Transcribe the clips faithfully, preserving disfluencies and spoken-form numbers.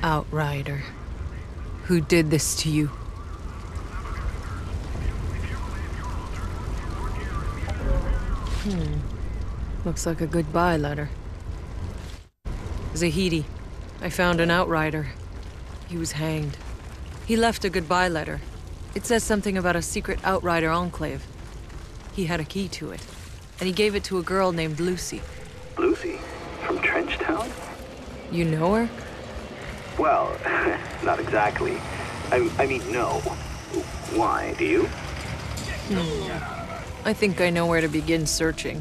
Outrider. Who did this to you? Hmm. Looks like a goodbye letter. Zahidi. I found an Outrider. He was hanged. He left a goodbye letter. It says something about a secret Outrider enclave. He had a key to it, and he gave it to a girl named Lucy. Lucy? From Trenchtown? You know her? Well, not exactly. I, I mean, no. Why, do you? Hmm. I think I know where to begin searching.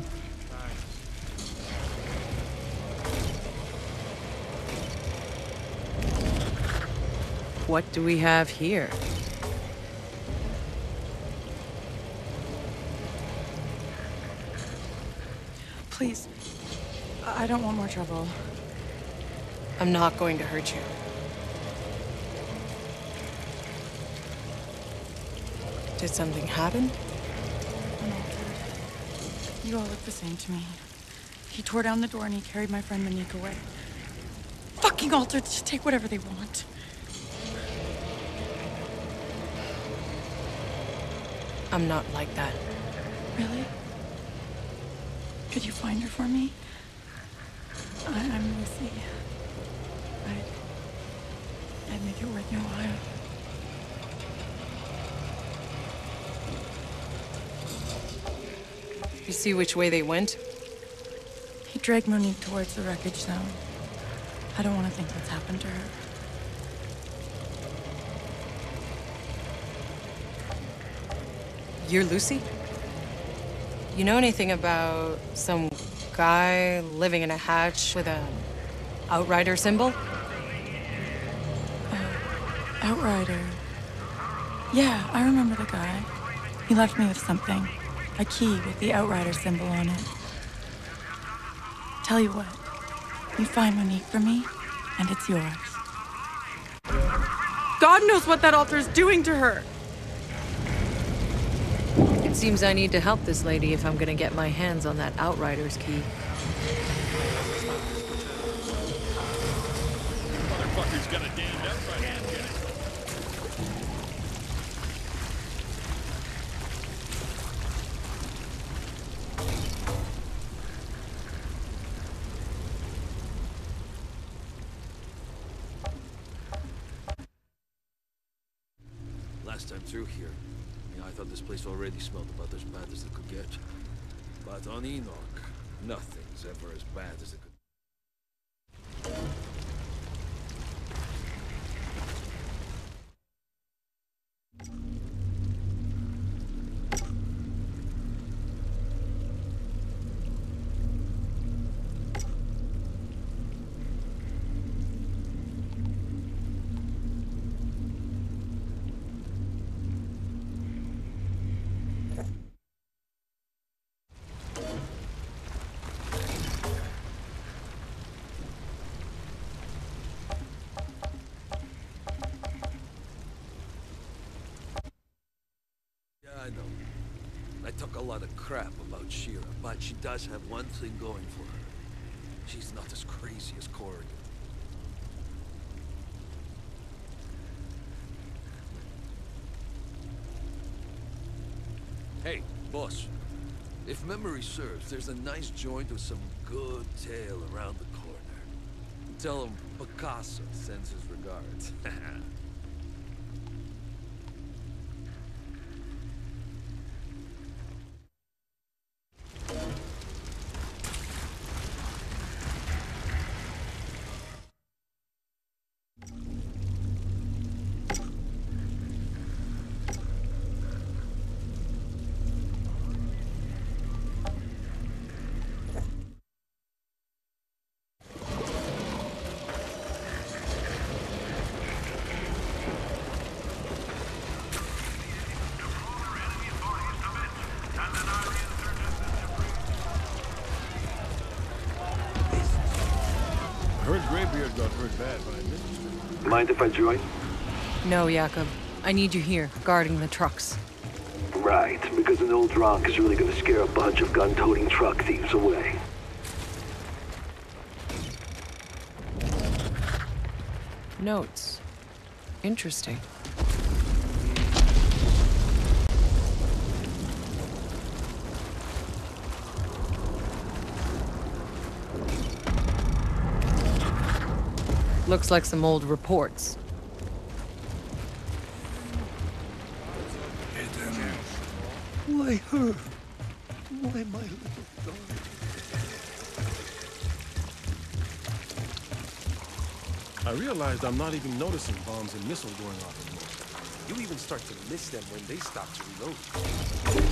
What do we have here? Please. I don't want more trouble. I'm not going to hurt you. Did something happen? I'm altered. You all look the same to me. He tore down the door and he carried my friend Monique away. Fucking altered to take whatever they want. I'm not like that. Really? Could you find her for me? I, I'm Lucy. I'd, I'd make it worth your while. You see which way they went? He dragged Monique towards the wreckage zone. I don't want to think what's happened to her. You're Lucy? You know anything about some guy living in a hatch with a Outrider symbol? Uh, Outrider. Yeah, I remember the guy. He left me with something. A key with the Outrider symbol on it. Tell you what, you find Monique for me, and it's yours. God knows what that altar is doing to her! It seems I need to help this lady if I'm gonna get my hands on that Outrider's key. Motherfucker's got a damned Outrider. Last time through here, yeah, I thought this place already smelled about as bad as it could get. But on Enoch, nothing's ever as bad as it could. I know. I talk a lot of crap about Shira, but she does have one thing going for her. She's not as crazy as Corrigan. Hey, boss. If memory serves, there's a nice joint with some good tail around the corner. Tell him Picasso sends his regards. Graybeard got hurt bad by this. Mind if I join? No, Jakob. I need you here, guarding the trucks. Right, because an old drunk is really gonna scare a bunch of gun-toting truck thieves away. Notes. Interesting. Looks like some old reports. Why her? Why my little daughter? I realized I'm not even noticing bombs and missiles going off anymore. You even start to miss them when they stop to reload.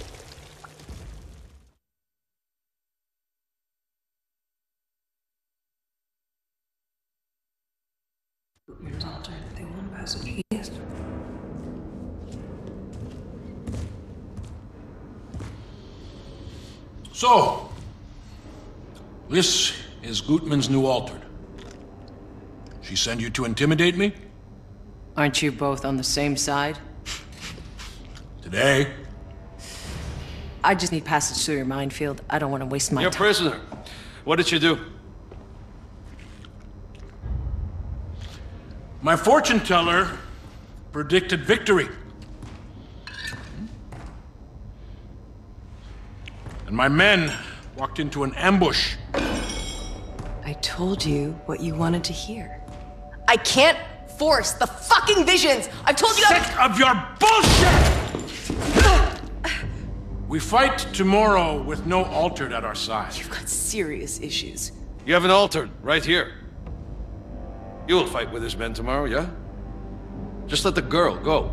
So, this is Gutman's new altered. She sent you to intimidate me? Aren't you both on the same side? Today? I just need passage through your minefield. I don't want to waste my You're a time. prisoner. What did you do? My fortune teller predicted victory. And my men walked into an ambush. I told you what you wanted to hear. I can't force the fucking visions! I've told you Sick I- of your bullshit! We fight tomorrow with no altered at our side. You've got serious issues. You have an altered right here. You'll fight with his men tomorrow, yeah? Just let the girl go.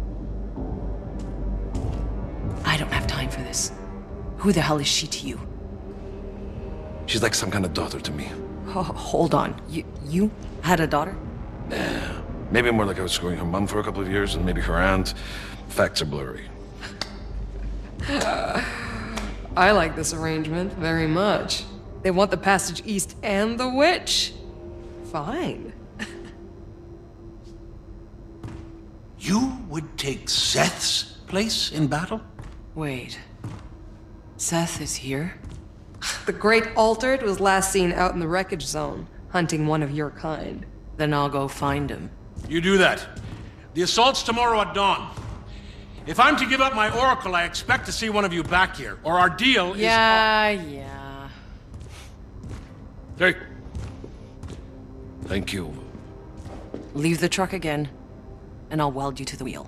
I don't have time for this. Who the hell is she to you? She's like some kind of daughter to me. Oh, hold on. You you had a daughter? Maybe more like I was screwing her mom for a couple of years, and maybe her aunt. Facts are blurry. I like this arrangement very much. They want the passage east and the witch. Fine. You would take Seth's place in battle? Wait. Seth is here? The Great Altered was last seen out in the wreckage zone, hunting one of your kind. Then I'll go find him. You do that. The assault's tomorrow at dawn. If I'm to give up my oracle, I expect to see one of you back here, or our deal is... Yeah, yeah. Hey. Thank you. Leave the truck again, and I'll weld you to the wheel.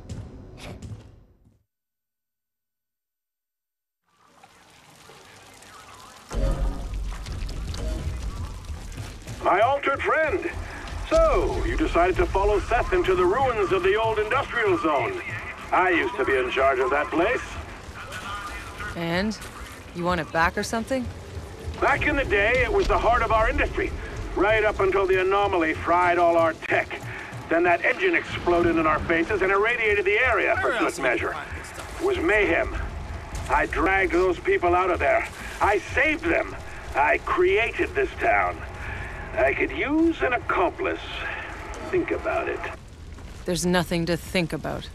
My altered friend. So, you decided to follow Seth into the ruins of the old industrial zone. I used to be in charge of that place. And? You want it back or something? Back in the day, it was the heart of our industry. Right up until the anomaly fried all our tech. Then that engine exploded in our faces and irradiated the area for good measure. It was mayhem. I dragged those people out of there. I saved them. I created this town. I could use an accomplice. Think about it. There's nothing to think about.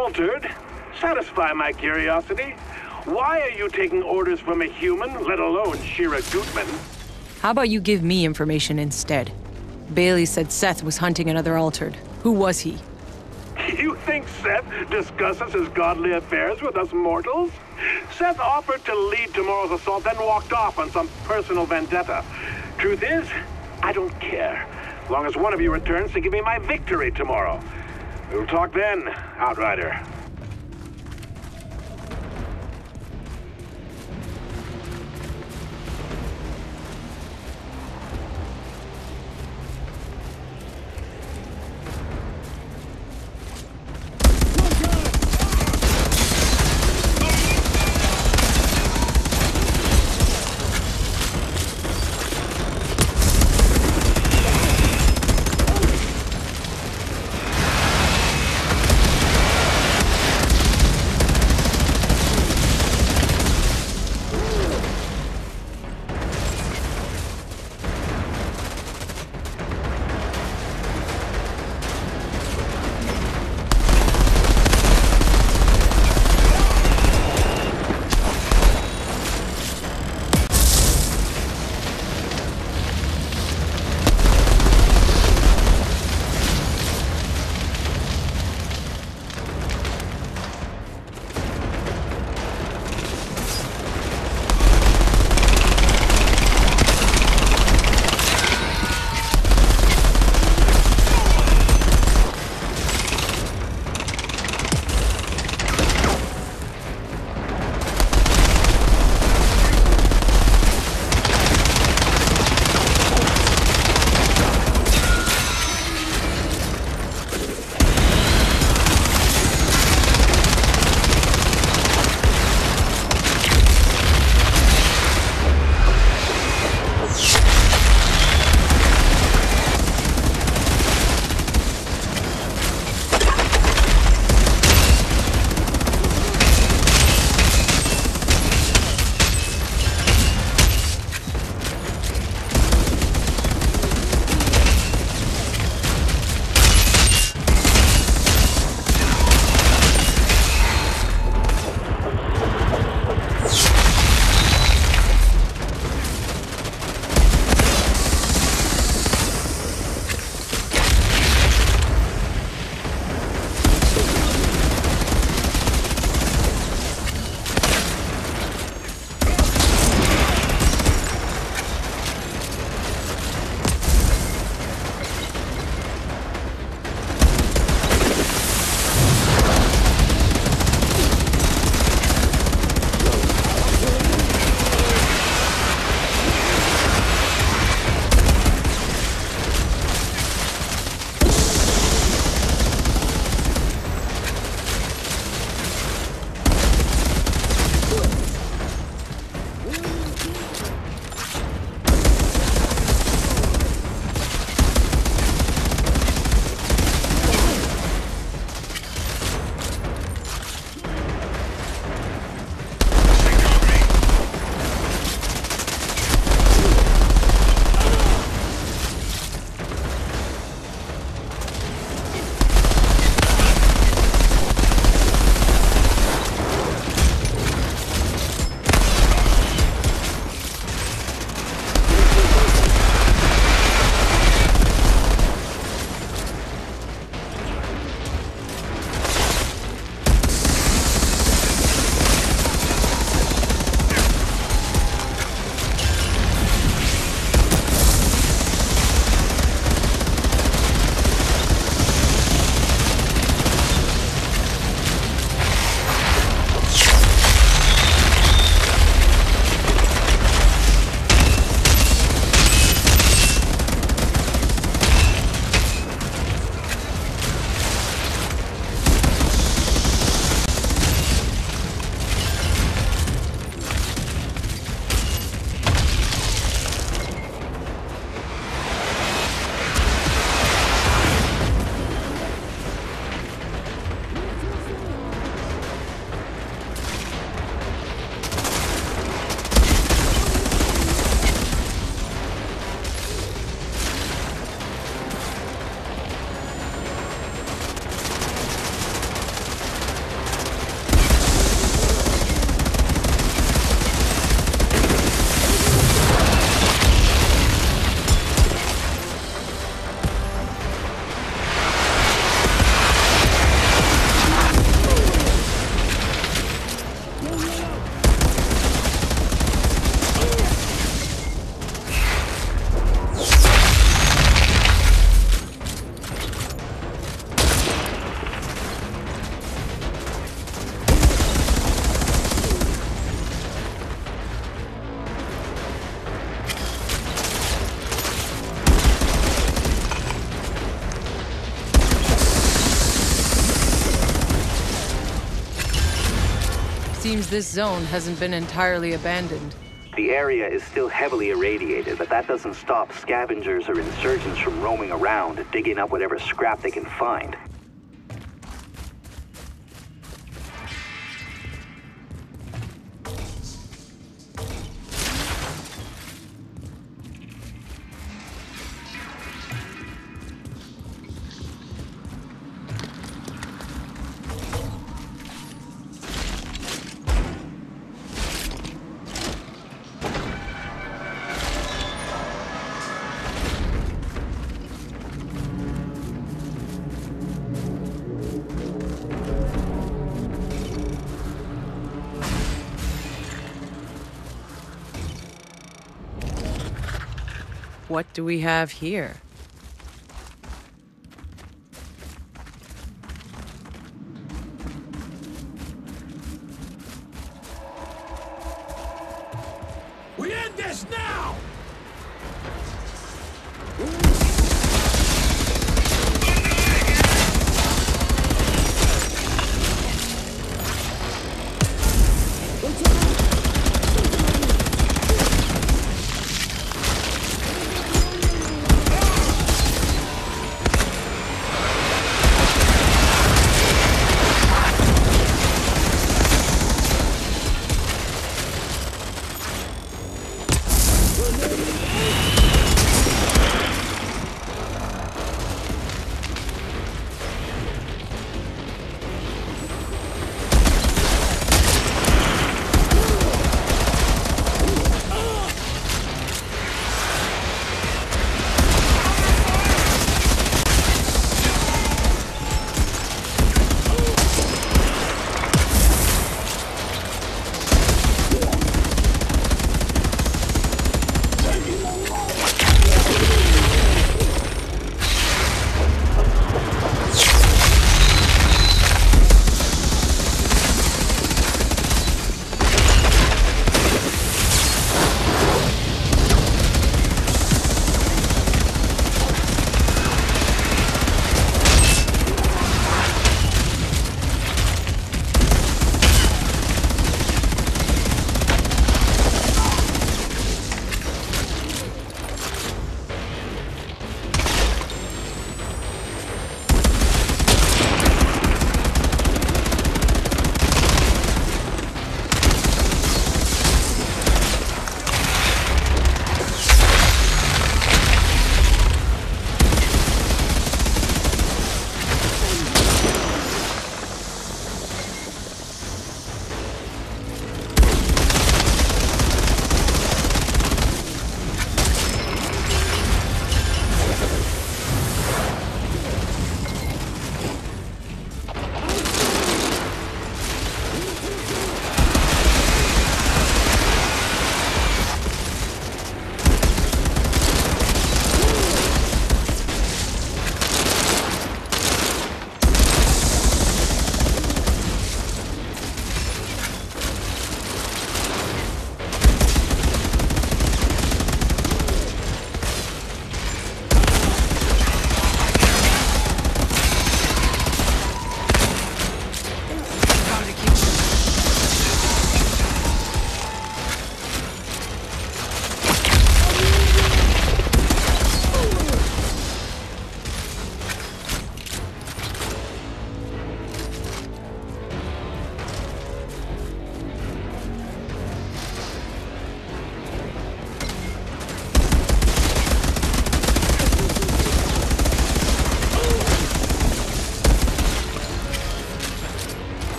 Altered? Satisfy my curiosity. Why are you taking orders from a human, let alone Shira Gutman? How about you give me information instead? Bailey said Seth was hunting another Altered. Who was he? You think Seth discusses his godly affairs with us mortals? Seth offered to lead tomorrow's assault, then walked off on some personal vendetta. Truth is, I don't care. As long as one of you returns to give me my victory tomorrow. We'll talk then, Outrider. Seems this zone hasn't been entirely abandoned. The area is still heavily irradiated, but that doesn't stop scavengers or insurgents from roaming around, digging up whatever scrap they can find. What do we have here? We end this now!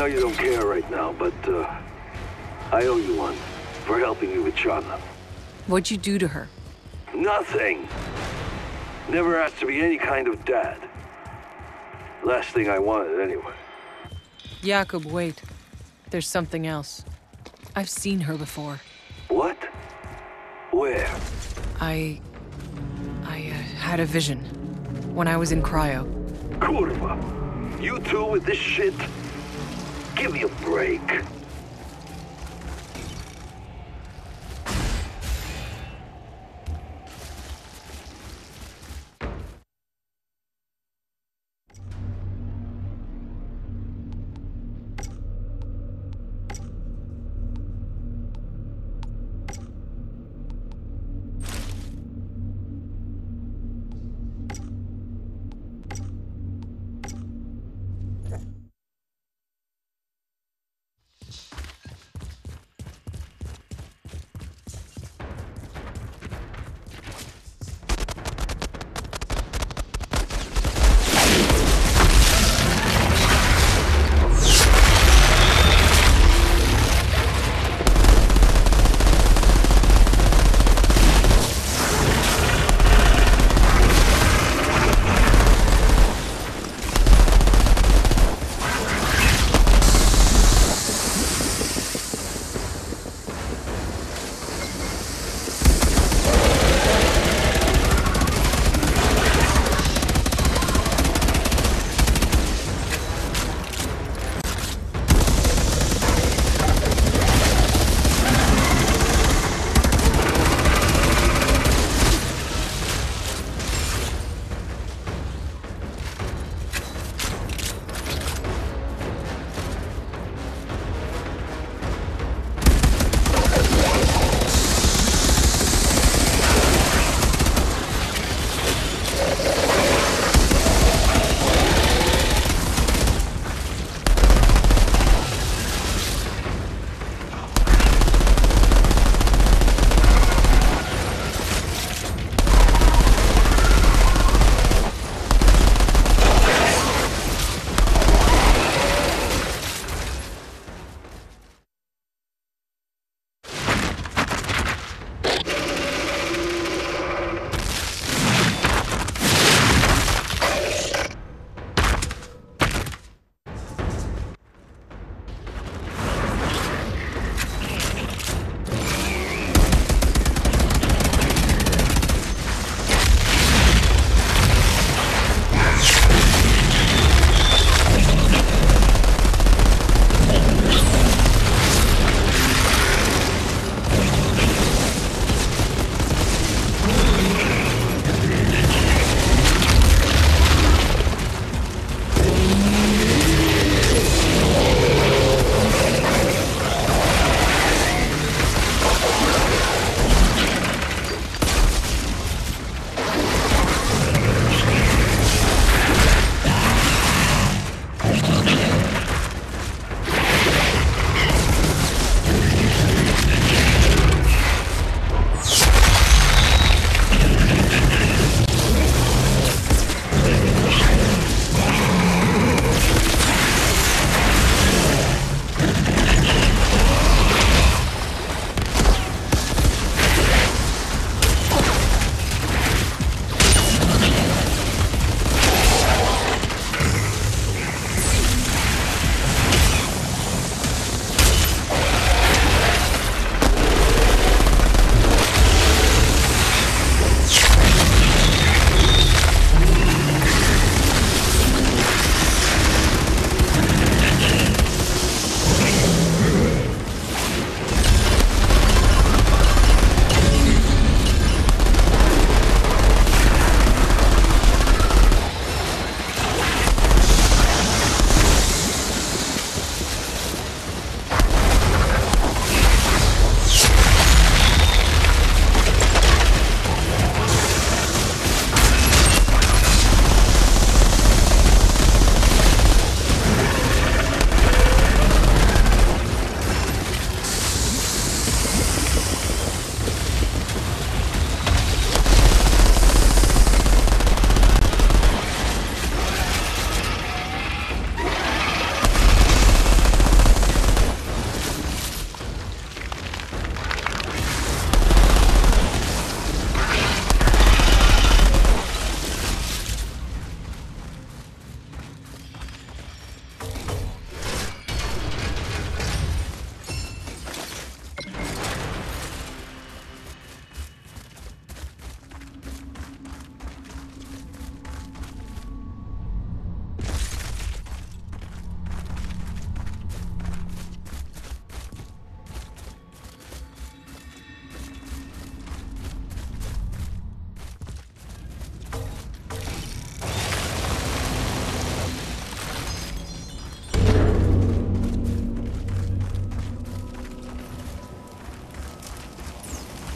know you don't care right now, but, uh, I owe you one for helping me with Charlotte. What'd you do to her? Nothing. Never asked to be any kind of dad. Last thing I wanted, anyway. Jakob, wait. There's something else. I've seen her before. What? Where? I... I uh, had a vision. When I was in cryo. Kurva. You two with this shit? Give me a break.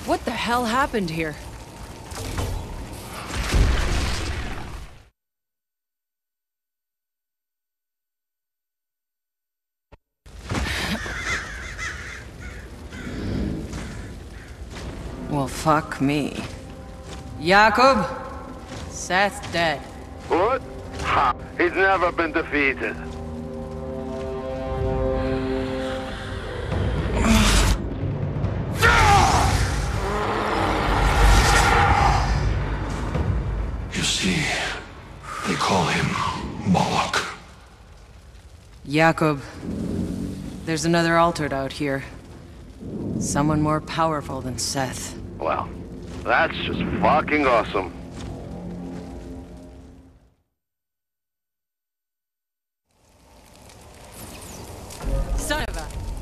What the hell happened here? Well, fuck me. Jakob? Seth's dead. What? Ha! He's never been defeated. You see, they call him Moloch. Jakob, there's another altered out here. Someone more powerful than Seth. Well, that's just fucking awesome. Son of a...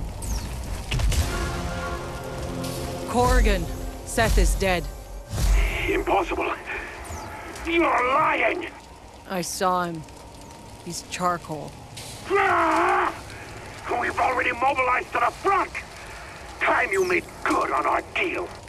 Corrigan, Seth is dead. Impossible. You're lying! I saw him. He's charcoal. Ah! We've already mobilized to the front! Time you made good on our deal.